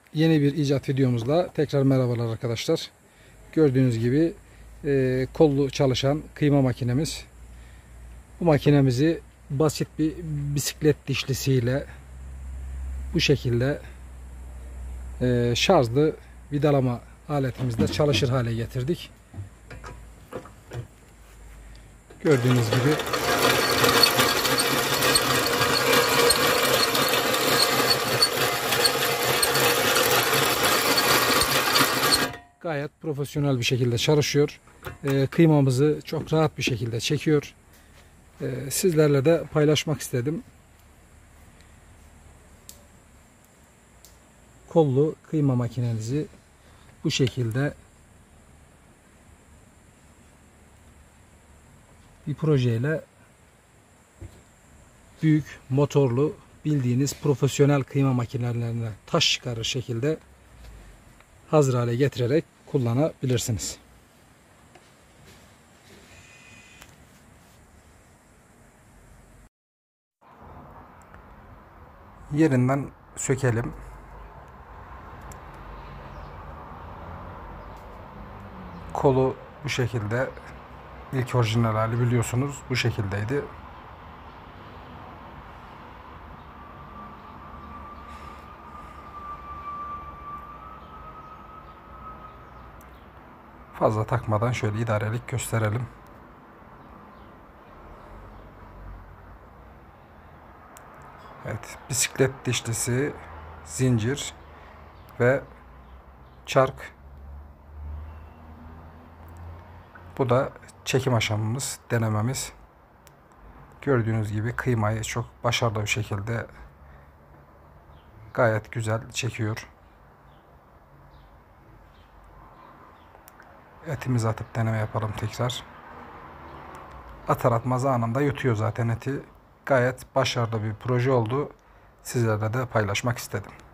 Yeni bir icat videomuzla tekrar merhabalar arkadaşlar. Gördüğünüz gibi kollu çalışan kıyma makinemiz. Bu makinemizi basit bir bisiklet dişlisiyle bu şekilde şarjlı vidalama aletimizle çalışır hale getirdik. Gördüğünüz gibi gayet profesyonel bir şekilde çalışıyor. Kıymamızı çok rahat bir şekilde çekiyor. Sizlerle de paylaşmak istedim. Kollu kıyma makinenizi bu şekilde bir projeyle büyük motorlu bildiğiniz profesyonel kıyma makinelerine taş çıkarır şekilde hazır hale getirerek kullanabilirsiniz. Yerinden sökelim. Kolu bu şekilde, ilk orijinal hali biliyorsunuz bu şekildeydi. Fazla takmadan şöyle idarelik gösterelim. Evet, bisiklet dişlisi, zincir ve çark. Bu da çekim aşamamız, denememiz. Gördüğünüz gibi kıymayı çok başarılı bir şekilde gayet güzel çekiyor. Etimizi atıp deneme yapalım tekrar. Atar atmaz anında yutuyor zaten eti. Gayet başarılı bir proje oldu. Sizlerle de paylaşmak istedim.